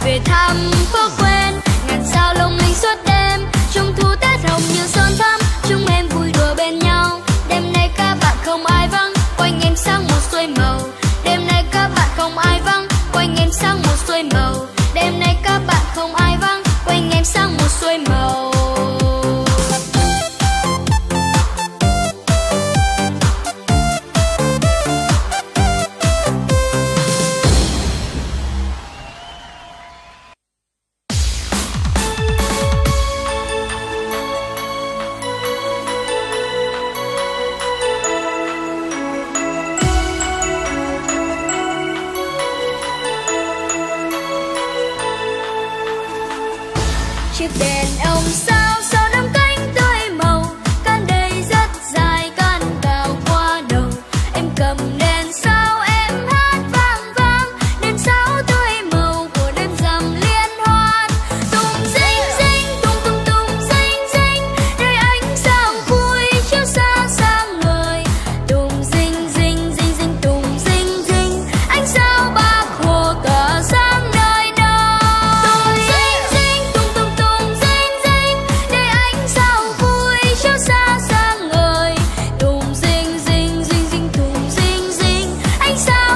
về thăm phố quên. Ngàn sao lung linh suốt đêm, trung thu Tết hồng như son thắm, chúng em vui đùa bên nhau. Đêm nay các bạn không ai vắng, quanh em sáng một xuôi màu. Đêm nay các bạn không ai vắng, quanh em sáng một xuôi màu. Đêm nay các bạn không ai vắng, quanh em sáng một xuôi màu. Chiếc đèn ông sao sao đắm cánh tươi màu, cán đây rất dài cán cao qua đầu. Em cầm đèn sao em hát vang vang, đèn sao tươi màu của đêm rằm liên hoan. Tung dinh dinh tung tung tung dinh dinh, nơi ánh sao vui chiếu xa sang người. Tung dinh dinh dinh dinh tung dinh dinh, ánh sao Bác Hồ tỏa sáng nơi đâu. Tung dinh dinh tung tung tung dinh dinh, nơi ánh sao vui chiếu xa sang người. Tung dinh dinh dinh dinh tung dinh dinh, ánh sao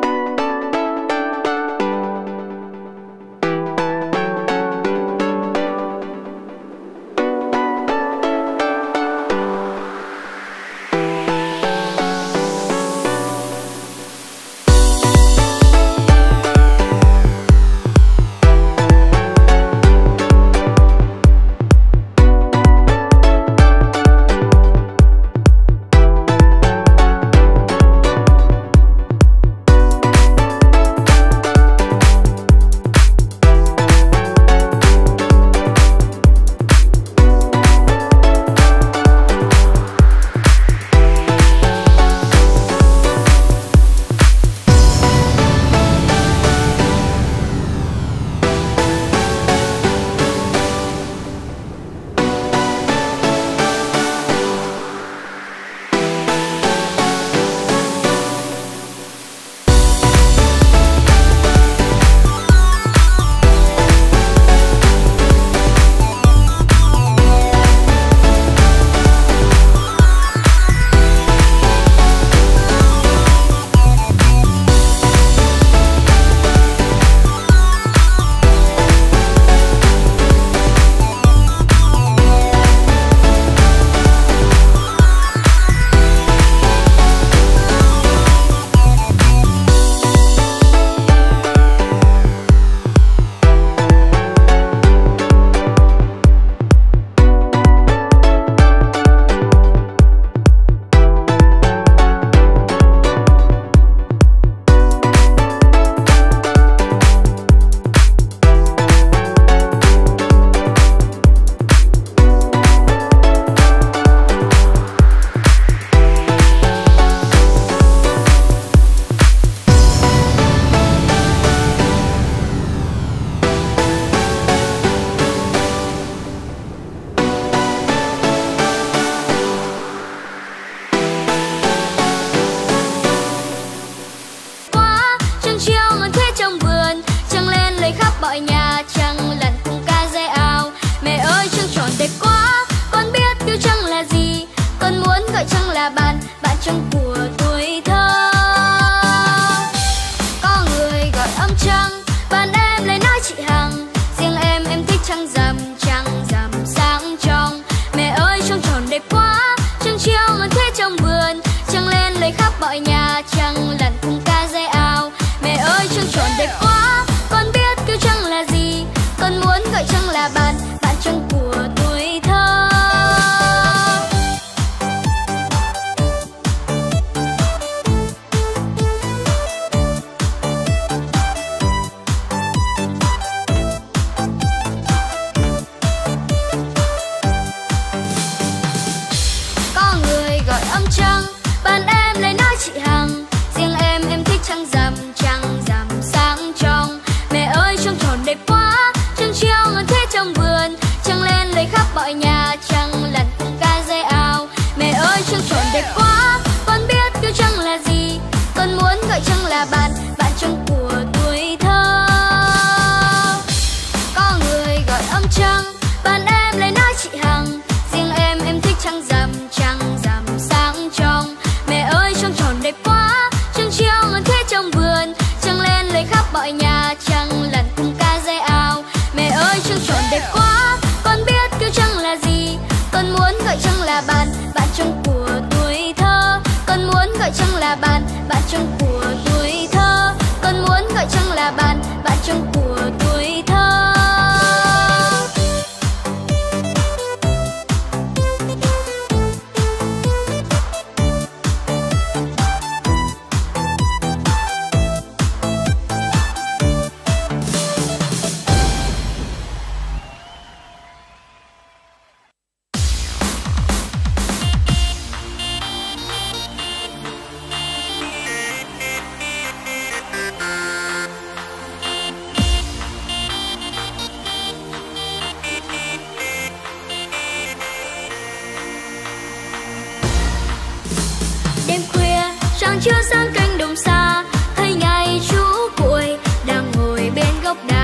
mọi nhà trăng lặn cùng ca dây áo. Mẹ ơi trăng tròn đẹp quá, con biết yêu trăng là gì. Con muốn gọi trăng là bạn, bạn trăng của tuổi thơ. Có người gọi ông trăng, bạn em lấy nói chị Hằng. Riêng em thích trăng rằm sáng trong. Mẹ ơi trăng tròn đẹp quá, trăng treo ngân thế trong vườn. Trăng lên lấy khắp mọi nhà, trăng lặn cùng ca dây áo. Mẹ ơi trăng tròn đẹp quá, con biết kêu trăng là gì. Con muốn gọi trăng là bạn, bạn trăng của tuổi thơ. Có người gọi ông trăng, bạn em lấy nói chị Hằng. Riêng em thích trăng rằm sáng trong. Mẹ ơi trăng tròn đẹp quá, trăng treo ngân thế trong vườn. Trăng lên lấy khắp mọi nhà, trăng lặn cùng ca dây áo. Mẹ ơi trăng tròn đẹp quá, con biết kêu trăng là gì. Con muốn gọi trăng là bạn, bạn trăng của tuổi thơ. chăng là bạn, bạn trong của tuổi thơ. Con muốn gọi chăng là bạn, bạn trong của tuổi thơ. Chưa sang cánh đồng xa, thấy ngài chú cuội đang ngồi bên gốc đa.